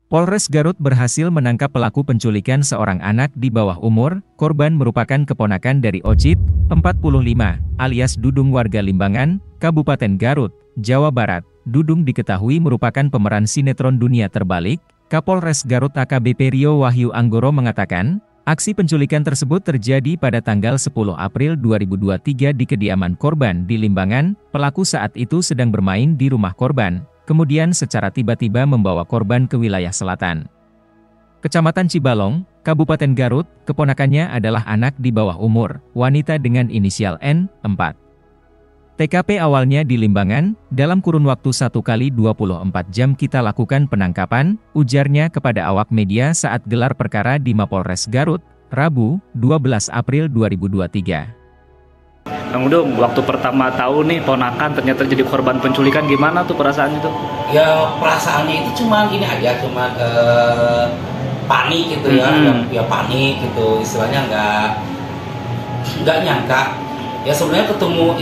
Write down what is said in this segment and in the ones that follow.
Polres Garut berhasil menangkap pelaku penculikan seorang anak di bawah umur. Korban merupakan keponakan dari Ocit, 45, alias Dudung warga Limbangan, Kabupaten Garut, Jawa Barat. Dudung diketahui merupakan pemeran sinetron Dunia Terbalik. Kapolres Garut AKBP Rio Wahyu Anggoro mengatakan, aksi penculikan tersebut terjadi pada tanggal 10 April 2023 di kediaman korban di Limbangan. Pelaku saat itu sedang bermain di rumah korban, kemudian secara tiba-tiba membawa korban ke wilayah selatan Kecamatan Cibalong, Kabupaten Garut. Keponakannya adalah anak di bawah umur, wanita dengan inisial N, 4. TKP awalnya di Limbangan. Dalam kurun waktu 1 kali 24 jam kita lakukan penangkapan, ujarnya kepada awak media saat gelar perkara di Mapolres Garut, Rabu, 12 April 2023. Kang Dudung, waktu pertama tahu nih ponakan ternyata jadi korban penculikan, gimana tuh perasaannya tuh? Ya perasaannya itu cuman ini aja, cuman panik gitu ya, ya panik gitu, istilahnya nggak nyangka. Ya sebenarnya ketemu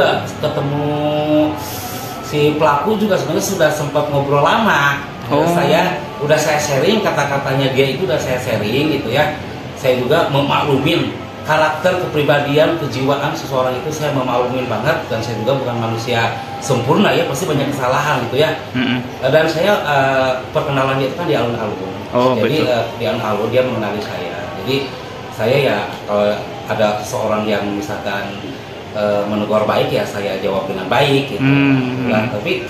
si pelaku juga sebenarnya sudah sempat ngobrol lama. Saya sharing kata-katanya dia itu udah saya sharing gitu ya. Saya juga memaklumin karakter, kepribadian, kejiwaan seseorang itu saya memaklumin banget, dan saya juga bukan manusia sempurna ya, pasti banyak kesalahan gitu ya. Dan saya perkenalannya itu kan di alun-alun. Jadi di alun-alun dia mengenali saya. Jadi saya ya kalau ada seseorang yang misalkan menegur baik ya saya jawab dengan baik gitu. Nah, tapi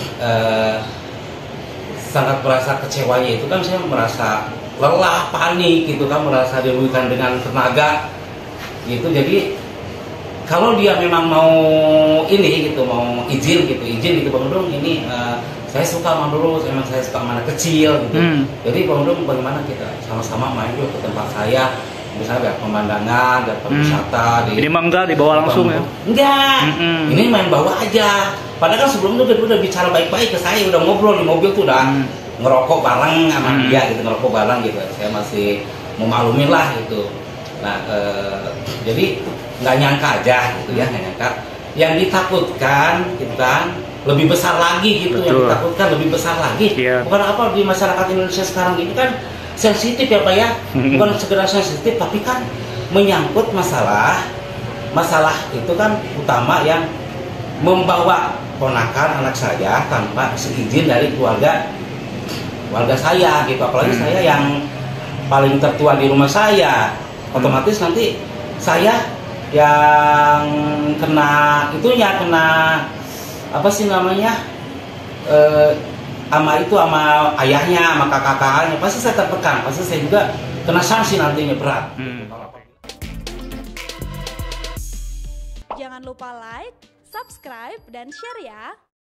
sangat merasa kecewanya itu kan saya merasa lelah, panik gitu kan, merasa dirugikan dengan tenaga gitu. Jadi kalau dia memang mau ini gitu, mau izin gitu Bang Dudung, ini saya suka sama dulu, emang saya suka mana kecil gitu. Jadi Bang Dudung, bagaimana kita sama-sama main yuk ke tempat saya, misalnya lihat pemandangan, lihat wisata. Ini mah enggak dibawa langsung ya? Enggak, ini main bawa aja. Padahal kan sebelumnya udah bicara baik-baik ke saya, udah ngobrol di mobil tuh, udah ngerokok bareng sama dia gitu, ngerokok bareng gitu. Saya masih memaklumin lah gitu. Nah, jadi nggak nyangka aja gitu ya, nggak nyangka. Yang ditakutkan gitu kan lebih besar lagi gitu. Betul. Yang ditakutkan lebih besar lagi. Bukan apa, di masyarakat Indonesia sekarang ini kan sensitif ya Pak ya, bukan sekedar sensitif, tapi kan menyangkut masalah itu kan utama yang membawa ponakan anak saya tanpa seizin dari keluarga saya gitu. Apalagi saya yang paling tertua di rumah saya, otomatis nanti saya yang kena apa sih namanya, sama ayahnya, sama kakak-kakaknya, pasti saya tertekan, pasti saya juga kena sanksi nantinya berat. Jangan lupa like, subscribe, dan share ya.